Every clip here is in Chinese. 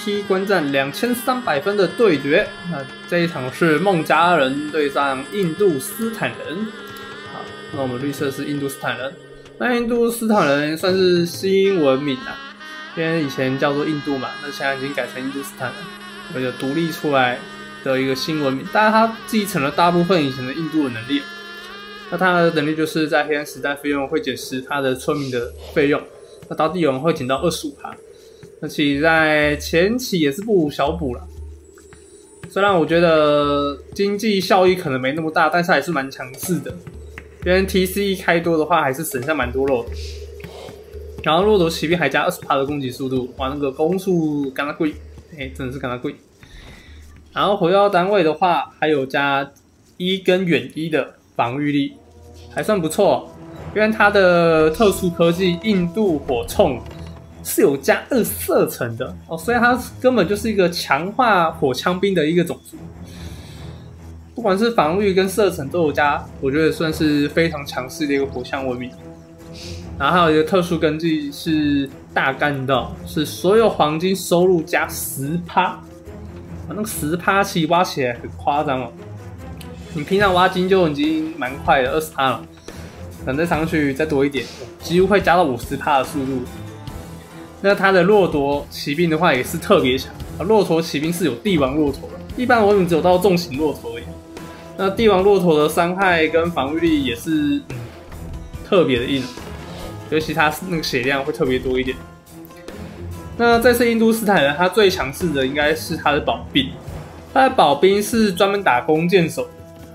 PVP 观战2300分的对决。那这一场是孟加人对上印度斯坦人。好，那我们绿色是印度斯坦人。那印度斯坦人算是新文明啊，因为以前叫做印度嘛，那现在已经改成印度斯坦了，有一个独立出来的一个新文明。但是他继承了大部分以前的印度的能力。那他的能力就是在黑暗时代费用会减10%他的村民的费用，那当地人会减到25%。那其实在前期也是不无小补啦，虽然我觉得经济效益可能没那么大，但是还是蛮强势的。因为 TC 开多的话，还是省下蛮多肉的。然后骆驼骑兵还加20%的攻击速度，哇，那个攻速干它贵，真的是干它贵。然后火药单位的话，还有加1跟远1的防御力，还算不错。因为它的特殊科技印度火铳是有加2射程的哦，所以它根本就是一个强化火枪兵的一个种族。不管是防御跟射程都有加，我觉得算是非常强势的一个火枪文明。然后还有一个特殊根据是大干道，是所有黄金收入加10%，那个10%其实挖起来很夸张哦。你平常挖金就已经蛮快的，20%了，等再上去再多一点，几乎会加到50%的速度。那它的骆驼骑兵的话也是特别强，骆驼骑兵是有帝王骆驼的，一般文明只有到重型骆驼而已。那帝王骆驼的伤害跟防御力也是特别的硬，尤其它那个血量会特别多一点。那这次印度斯坦人他最强势的应该是他的保兵，他的保兵是专门打弓箭手的，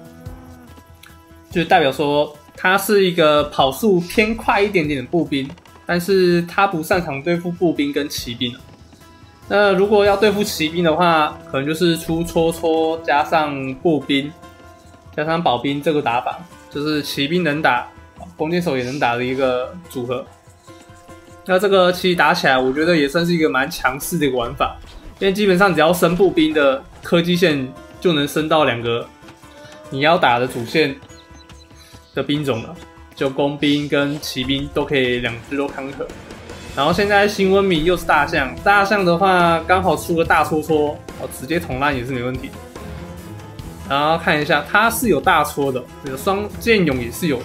就代表说他是一个跑速偏快一点点的步兵，但是他不擅长对付步兵跟骑兵。那如果要对付骑兵的话，可能就是出戳戳加上步兵加上保兵这个打法，就是骑兵能打，弓箭手也能打的一个组合。那这个其实打起来，我觉得也算是一个蛮强势的一个玩法，因为基本上只要升步兵的科技线，就能升到2个你要打的主线的兵种了，就弓兵跟骑兵都可以2只都康可。然后现在新文明又是大象，大象的话刚好出个大戳戳，直接捅烂也是没问题。然后看一下，它是有大戳的，有双剑勇也是有的，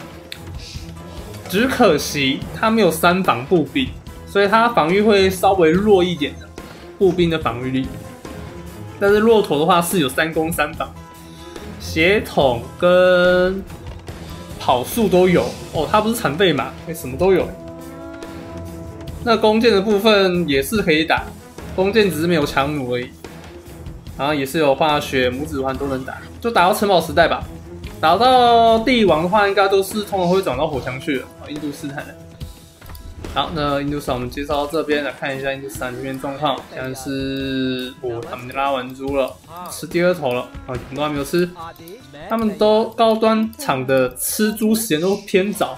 只可惜它没有3防步兵，所以它防御会稍微弱一点的步兵的防御力。但是骆驼的话是有3攻3防，血统跟跑速都有哦，它不是残废嘛，什么都有。那弓箭的部分也是可以打，弓箭只是没有强弩而已。然后也是有化学、拇指环都能打，就打到城堡时代吧。打到帝王的话，应该都是通常会转到火枪去了。印度斯坦人。好，那印度斯坦我们介绍到这边，来看一下印度斯坦这边状况。现在是他们拉完猪了，吃第2头了，很多还没有吃。他们都高端场的吃猪时间都偏早。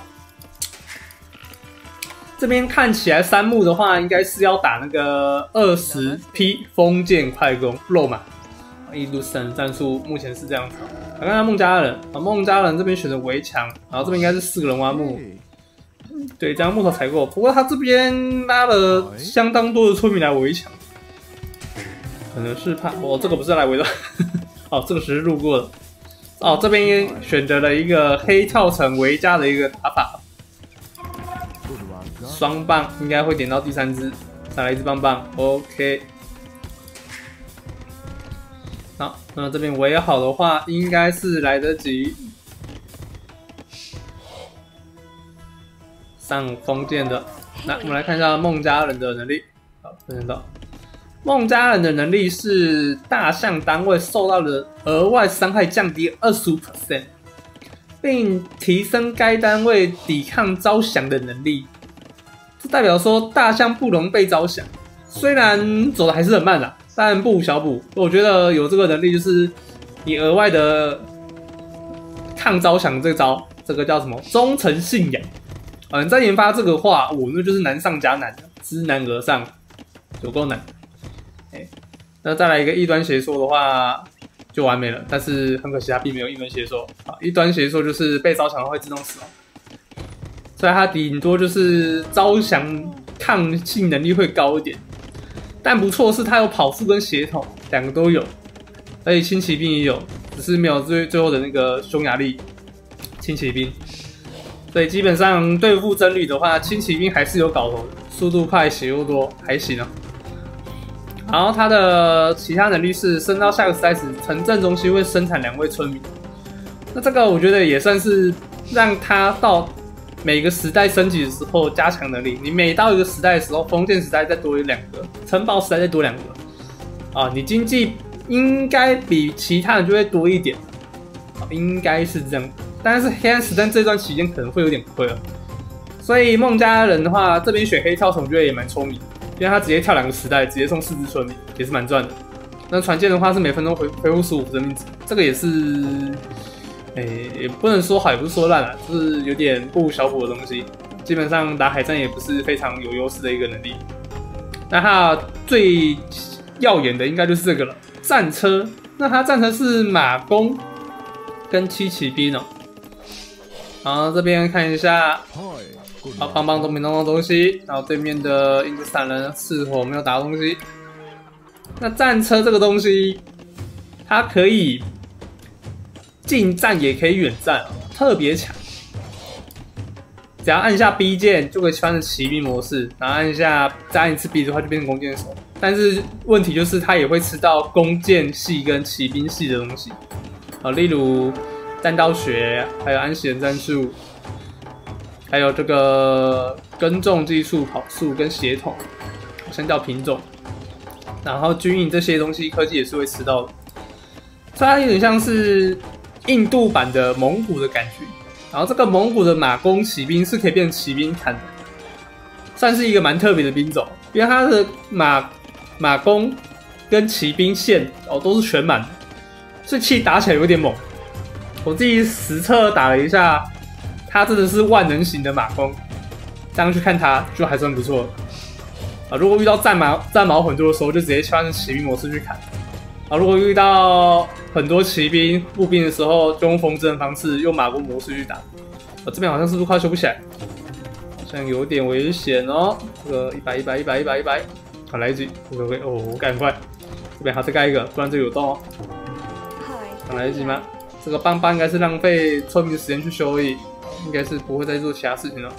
这边看起来3幕的话，应该是要打那个20P 封建快攻肉马。印度斯坦战术目前是这样子。来看看孟加人，孟加人这边选择围墙，然后这边应该是4个人挖木，对，这样木头采购。不过他这边拉了相当多的村民来围墙，可能是怕这个不是来围的，这个只是路过的。这边选择了一个黑跳城围家的一个打法。双棒应该会点到第3只，再来1只棒棒 ，OK。好，那这边围好的话，应该是来得及上封建的。那我们来看一下孟加人的能力。好，看到孟加人的能力是大象单位受到的额外伤害降低25%，并提升该单位抵抗招降的能力。这代表说大象不容被招降，虽然走的还是很慢啦，但不无小补。我觉得有这个能力，就是你额外的抗招降这招，这个叫什么忠诚信仰。你在研发这个话，那就是难上加难，知难而上，有够难。那再来一个异端邪说的话，就完美了。但是很可惜，它并没有异端邪说。异端邪说就是被招降会自动死亡。所以它顶多就是招降抗性能力会高一点， 但不错是它有跑速跟血统两个都有，而且轻骑兵也有，只是没有最后的那个匈牙利轻骑兵。所以基本上对付真旅的话，轻骑兵还是有搞头的，速度快，血又多，还行啊。然后它的其他能力是升到下个时代时，城镇中心会生产2位村民。那这个我觉得也算是让它到每个时代升级的时候加强能力。你每到一个时代的时候，封建时代再多2个，城堡时代再多2个，啊，你经济应该比其他人就会多一点，应该是这样。但是黑暗时代这段期间可能会有点亏了，所以孟加拉人的话，这边选黑跳虫我觉得也蛮聪明，因为他直接跳2个时代，直接送4只村民，也是蛮赚的。那船舰的话是每分钟恢复15生命值，这个也是，也不能说好，也不是说烂啊，就是有点不无小补的东西。基本上打海战也不是非常有优势的一个能力。那它最耀眼的应该就是这个了，战车。那它战车是马弓跟7骑兵哦。然后这边看一下，邦邦都没弄到东西，然后对面的印度斯坦人是否没有打到东西？那战车这个东西，它可以近战也可以远战，特别强。只要按下 B 键就可以切换成骑兵模式，然后按一下再按一次 B 的话就变成弓箭手。但是问题就是它也会吃到弓箭系跟骑兵系的东西，例如弹道学，还有安息人战术，还有这个耕种技术、跑速跟血统，相较品种，然后军营这些东西科技也是会吃到的，所以它有点像是印度版的蒙古的感觉。然后这个蒙古的马弓骑兵是可以变成骑兵砍的，算是一个蛮特别的兵种，因为它的马弓跟骑兵线都是全满的，所以其实打起来有点猛。我自己实测打了一下，它真的是万能型的马弓，这样去看它就还算不错如果遇到战矛很多的时候，就直接切换成骑兵模式去砍如果遇到很多骑兵、步兵的时候，就用风筝的方式用马弓模式去打。这边好像是不是快修不起来？好像有点危险哦。这个100，好来一局 ，OK， 我赶快，这边还要再盖一个，不然这个有洞哦。还来得及吗？这个邦邦应该是浪费村民的时间去修而已，应该是不会再做其他事情了。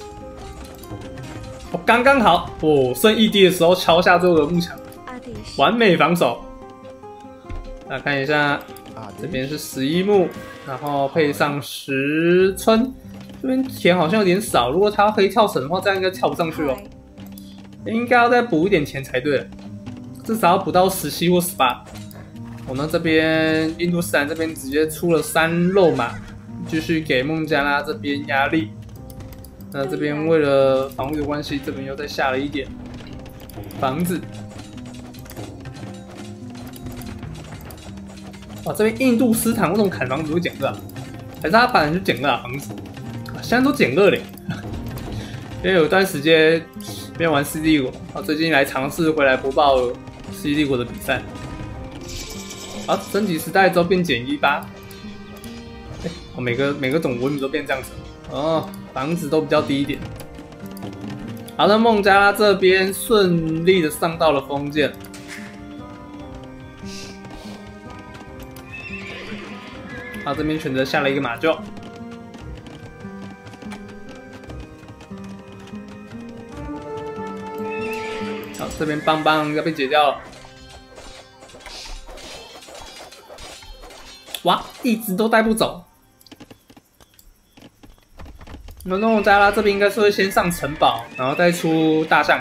刚刚好，剩1滴的时候敲下最后的幕墙，完美防守。来看一下，这边是11幕，然后配上10村，这边钱好像有点少，如果他可以跳绳的话，这样应该跳不上去哦。应该要再补一点钱才对，至少要补到17或18。那这边印度斯坦这边直接出了3肉马，继续给孟加拉这边压力。那这边为了防御的关系，这边又再下了一点房子。这边印度斯坦为什么砍房子会减2？还是他本来就减2房子？现在都减2嘞。因为有段时间没有玩《世纪帝国》，最近来尝试回来播报《世纪帝国》的比赛。升级时代之后变减18，每个种文明都变这样子房子都比较低一点。好的，孟加拉这边顺利的上到了封建。这边选择下了一个马厩。这边邦邦要被解掉了。哇，一直都带不走。那孟加拉这边应该是会先上城堡，然后再出大象。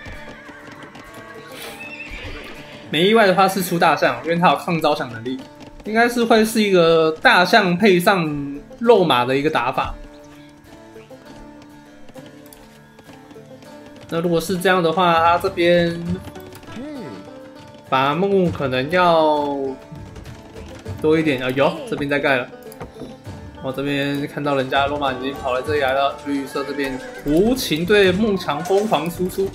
没意外的话是出大象，因为它有抗招降能力，应该是会是一个大象配上肉马的一个打法。那如果是这样的话，他这边伐木可能要多一点这边在盖了。我这边看到人家罗马已经跑来这里来了，绿色这边无情对幕墙疯狂输出。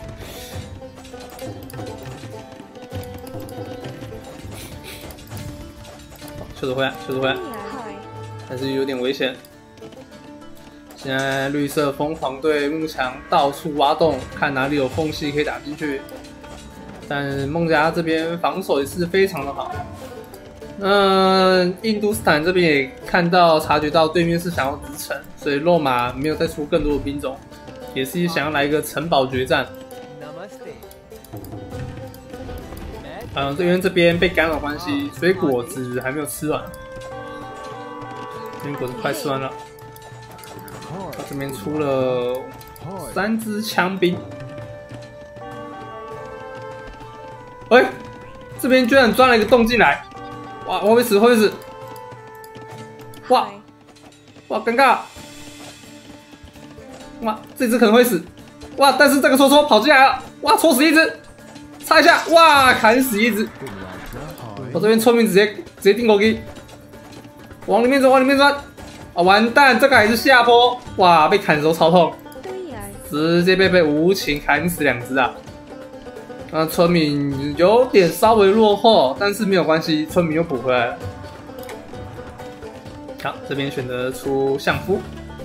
修得回来，但是有点危险。现在绿色疯狂对幕墙到处挖洞，看哪里有缝隙可以打进去。 但孟加这边防守也是非常的好。印度斯坦这边也察觉到对面是想要直城，所以肉马没有再出更多的兵种，也是想要来一个城堡决战。因为这边被干扰关系，所以果子还没有吃完。这边果子快吃完了。他这边出了3支枪兵。哎，这边居然钻了一个洞进来！哇，会不会死？会不会死？哇，尴尬！哇，这只可能会死！哇，但是这个戳跑进来了！哇，戳死一只！擦一下，哇，砍死一只！我这边村民直接定狗击，往里面走，往里面钻！啊，完蛋，这个还是下坡！哇，被砍的时候超痛，直接被无情砍死2只啊！村民有点稍微落后，但是没有关系，村民又补回来了。好，这边选择出相夫。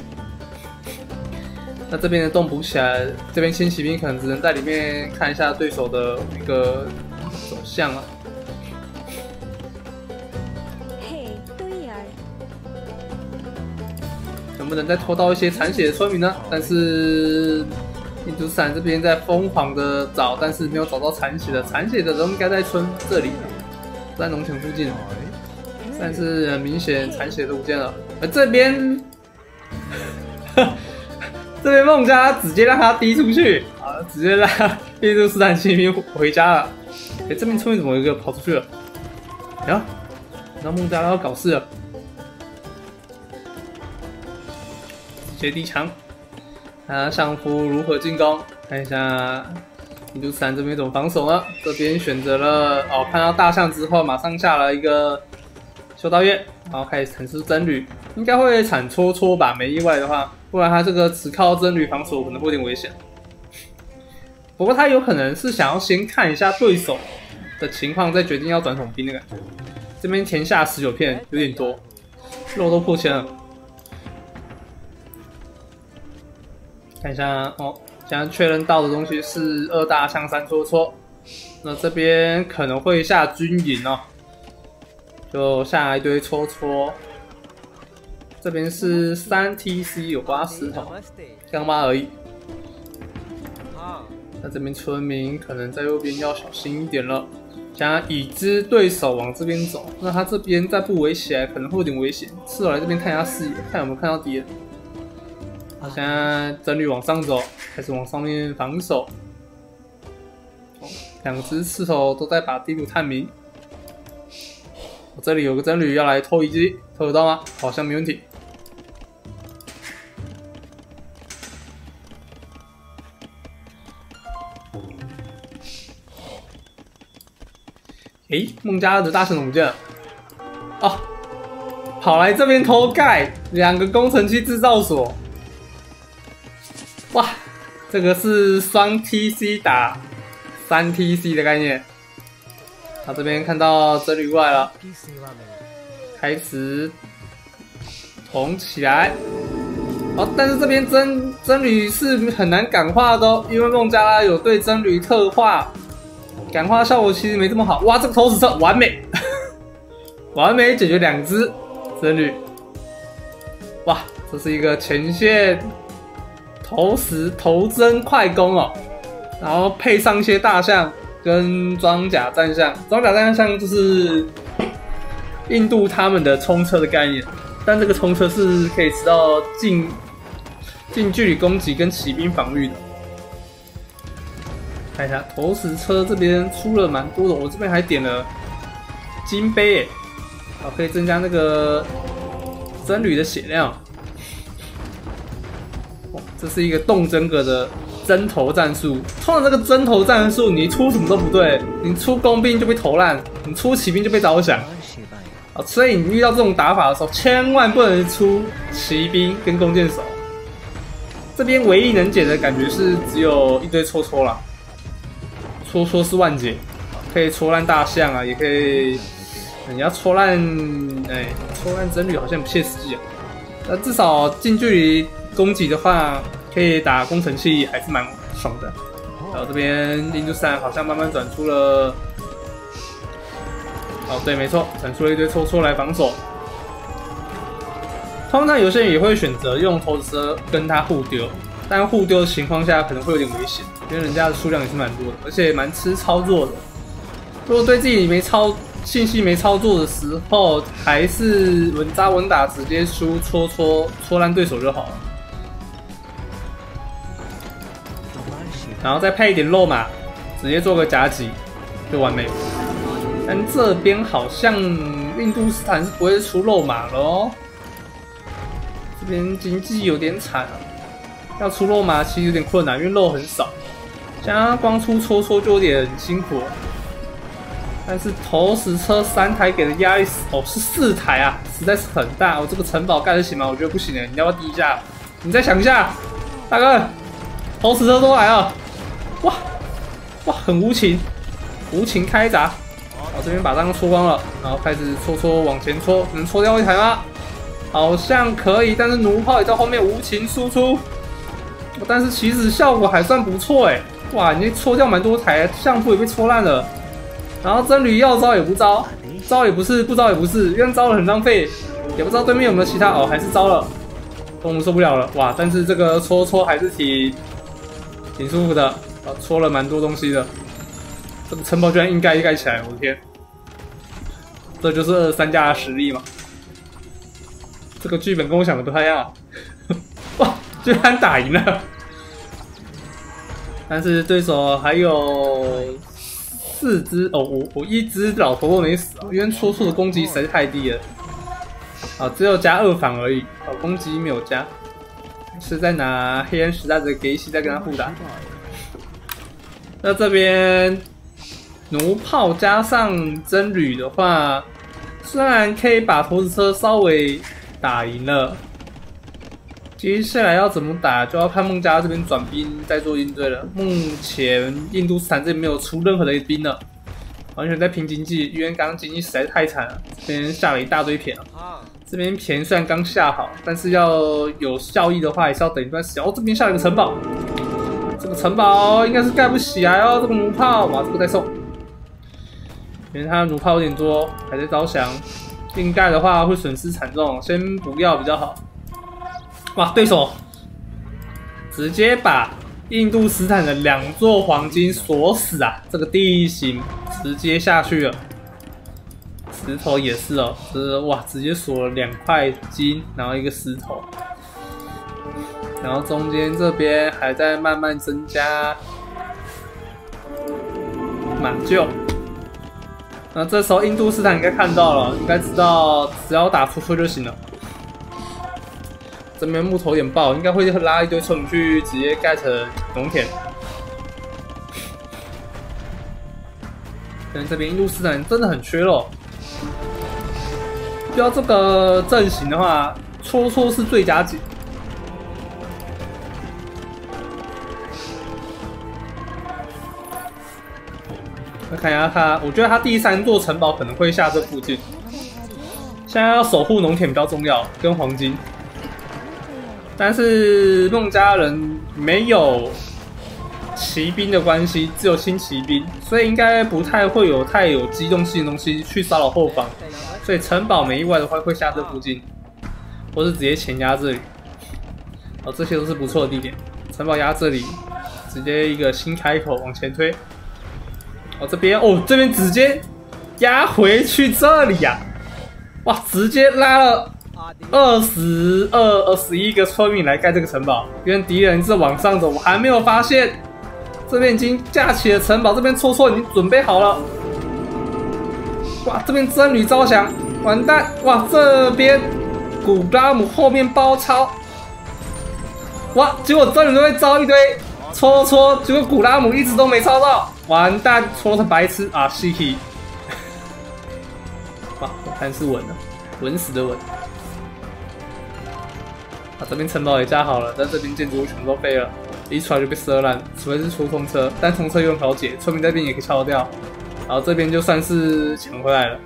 那这边的洞补起来，这边轻骑兵可能只能在里面看一下对手的一个走向了。能不能再拖到一些残血的村民呢？但是印度斯坦这边在疯狂的找，但是没有找到残血的，残血的都应该在村这里，在农场附近。但是很明显残血都不见了，而这边。这边孟加直接让他滴出去啊，直接让印度斯坦骑兵回家了。哎，这边村民怎么有一个跑出去了？呀，然后孟加拉要搞事了，直接地墙。看相夫如何进攻，看一下印度斯坦这边怎么防守呢？这边选择了看到大象之后，马上下了一个修道院，然后开始产出僧侣，应该会产戳吧，没意外的话。不然他这个只靠僧侣防守可能会有点危险。不过他有可能是想要先看一下对手的情况，再决定要转统兵的感觉。这边填下19片有点多，肉都破1000了。看一下现在确认到的东西是2大象3戳。那这边可能会下军营哦，就下一堆戳。这边是3 TC 有挖石头，刚挖而已。那这边村民可能在右边要小心一点了。想要已知对手往这边走，那他这边再不围起来可能会有点危险。赤手来这边看一下视野，看有没有看到敌人。他现在僧侣往上走，开始往上面防守。2只赤手都在把地图探明。我这里有个僧侣要来偷一击，偷得到吗？好像没问题。孟加拉的大神怎么见了？跑来这边偷盖2个工程器制造所。哇，这个是双 TC 打3 TC 的概念。他这边看到僧侣过来了，开始捅起来。但是这边僧侣是很难感化的因为孟加拉有对僧侣特化。感化效果其实没这么好，哇！这个投石车完美，完美解决2只僧侣，哇！这是一个前线投针快攻然后配上一些大象跟装甲战象，装甲战象就是印度他们的冲车的概念，但这个冲车是可以吃到近距离攻击跟骑兵防御的。看一下投石车这边出了蛮多的，我这边还点了金杯可以增加那个僧侣的血量。这是一个动真格的针头战术。通常这个针头战术，你出什么都不对，你出工兵就被投烂，你出骑兵就被招降。所以你遇到这种打法的时候，千万不能出骑兵跟弓箭手。这边唯一能解的感觉是只有一堆戳啦。戳是万解，可以戳烂大象啊，也可以，你要戳烂，戳烂僧侣好像不切实际啊。那至少近距离攻击的话，可以打工程器，还是蛮爽的。 然后这边印度斯坦好像慢慢转出了，哦对，没错，转出了一堆戳戳来防守。通常有些人也会选择用投石车跟他互丢，但互丢的情况下可能会有点危险，因为人家的数量也是蛮多的，而且蛮吃操作的。如果对自己信息没操作的时候，还是稳扎稳打，直接输戳烂对手就好了。然后再配一点肉马，直接做个夹击就完美。但这边好像印度斯坦是不会出肉马了哦。这边经济有点惨啊，要出肉马其实有点困难，因为肉很少。想要光出戳就有点辛苦了。但是投石车3台给的压力哦是4台啊，实在是很大。我这个城堡盖得起吗？我觉得不行哎，你要不要低一下？你再想一下，大哥，投石车都来了，哇，很无情，无情开闸。好，这边把弹戳光了，然后开始戳往前戳，能戳掉一台吗？好像可以，但是弩炮也在后面无情输出，但是其实效果还算不错哎，哇，已经戳掉蛮多台，相扑也被戳烂了，然后真驴要招也不招，招也不是，不招也不是，因为招了很浪费，也不知道对面有没有其他哦，还是招了，动物受不了了，哇，但是这个戳还是挺舒服的，啊，戳了蛮多东西的，这个城堡居然硬盖起来，我的天，这就是23家的实力嘛。这个剧本跟我想的不太一样，哇，居然打赢了！但是对手还有4只哦，我1只老头都没死啊，因为戳的攻击实在是太低了，啊，只有加2反而已，哦，攻击没有加，是在拿黑暗时代的给西再跟他互打。那这边弩炮加上真旅的话，虽然可以把投石车稍微打赢了，接下来要怎么打就要看孟加这边转兵再做应对了。目前印度斯坦这边没有出任何的兵了，完全在拼经济，因为刚刚经济实在太惨了，这边下了一大堆田啊。这边田虽然刚下好，但是要有效益的话，也是要等一段时间。哦，这边下了一个城堡，这个城堡应该是盖不起来哦。这个弩炮，哇，这个再送，因为他的弩炮有点多，还在招降。硬盖的话会损失惨重，先不要比较好。哇，对手直接把印度斯坦的2座黄金锁死啊！这个地形直接下去了。石头也是哦，哇，直接锁了2块金，然后一个石头，然后中间这边还在慢慢增加马厩。那这时候印度斯坦应该看到了，应该知道只要打出就行了。这边木头有点爆，应该会拉一堆村民去直接盖成农田。但这边印度斯坦真的很缺肉。要这个阵型的话，戳是最佳解。来看一下他，我觉得他第3座城堡可能会下这附近。现在要守护农田比较重要，跟黄金。但是孟加人没有骑兵的关系，只有轻骑兵，所以应该不太会有太有机动性的东西去骚扰后方。所以城堡没意外的话会下这附近，或是直接前压这里。哦，这些都是不错的地点。城堡压这里，直接一个新开口往前推。哦，这边直接压回去这里呀、哇，直接拉了21个村民来盖这个城堡，因为敌人是往上走，我还没有发现。这边已经架起了城堡，这边戳已经准备好了。哇，这边真旅招降，完蛋！哇，这边古拉姆后面包抄，哇，结果真旅都会招一堆戳，结果古拉姆一直都没抄到。完蛋，戳成白痴啊 ！Shiki， 哇，我看是稳了，稳死的稳。啊，这边城堡也架好了，但这边建筑物全部都废了，一出来就被射烂，除非是出通车，但通车又很好解，村民这边也可以敲掉，然后这边就算是抢回来了。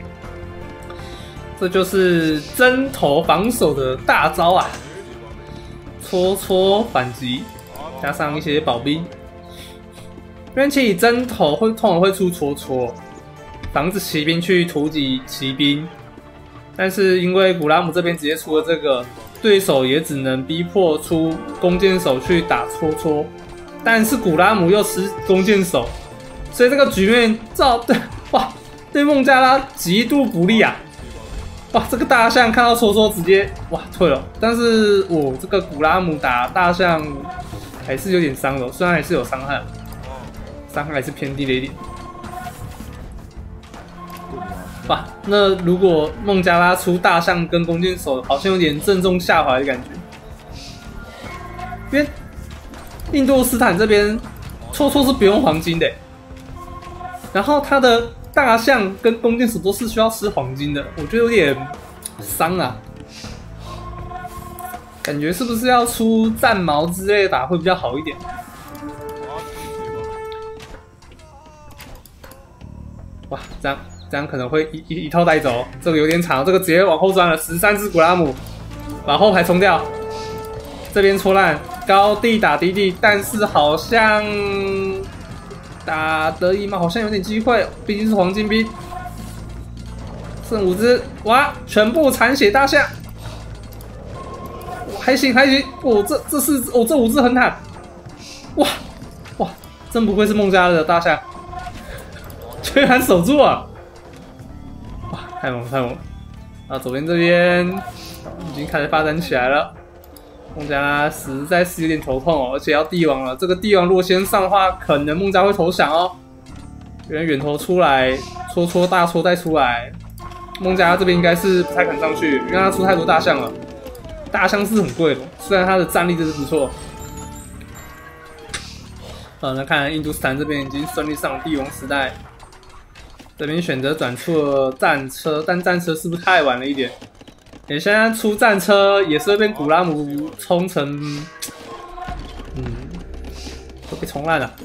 这就是针头防守的大招啊！戳反击，加上一些保兵。 边骑以针头通常会出戳戳，防止骑兵去突击骑兵。但是因为古拉姆这边直接出了这个，对手也只能逼迫出弓箭手去打戳戳。但是古拉姆又吃弓箭手，所以这个局面对孟加拉极度不利啊！哇，这个大象看到戳戳直接退了。但是这个古拉姆打大象还是有点伤了，虽然还是有伤害，伤害还是偏低了一点。那如果孟加拉出大象跟弓箭手，好像有点正中下怀的感觉。因为印度斯坦这边戳戳是不用黄金的，然后他的大象跟弓箭手都是需要吃黄金的，我觉得有点伤啊。感觉是不是要出战矛之类的打会比较好一点？这样可能会一套带走，这个有点长，这个直接往后钻了，13只古拉姆，把后排冲掉，这边戳烂，高地打低地，但是好像打得赢吗？好像有点机会，毕竟是黄金兵，剩5只，全部残血大象，还行，这5只很坦，真不愧是孟加拉的大象，居然守住了。太猛了！左边这边已经开始发展起来了。孟加拉实在是有点头痛而且要帝王了。这个帝王如果先上的话，可能孟加会投降哦。有人远投出来，戳大戳再出来。孟加拉这边应该是不太肯上去，因为他出太多大象了。大象是很贵的，虽然他的战力真是不错。那看来印度斯坦这边已经顺利上了帝王时代。这边选择转出了战车，但战车是不是太晚了一点？现在出战车也是会被古拉姆冲成，会被冲烂了。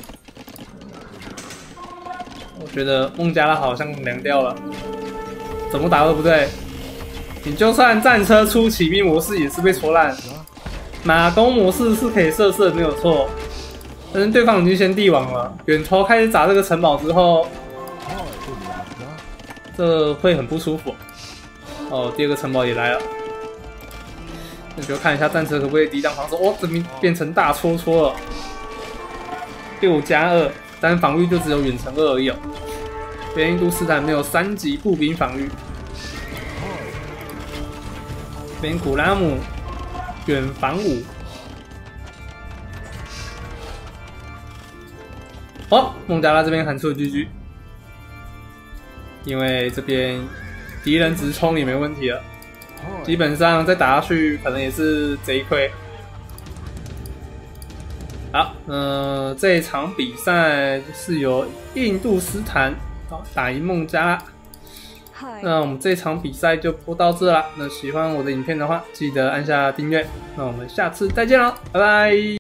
我觉得孟加拉好像凉掉了，怎么打都不对。你就算战车出骑兵模式也是被戳烂，马弓模式是可以射没有错，但是对方已经先帝王了，远投开始砸这个城堡之后。这会很不舒服第二个城堡也来了，那就看一下战车可不可以抵挡防守。这边变成大戳戳了，6+2，但防御就只有远程2而已印度斯坦没有3级步兵防御，边古拉姆远防5。孟加拉这边喊出了 GG。因为这边敌人直冲也没问题了，基本上再打下去可能也是贼亏。好，这一场比赛是由印度斯坦打赢孟加拉。那我们这场比赛就播到这啦。那喜欢我的影片的话，记得按下订阅。那我们下次再见喽，拜拜。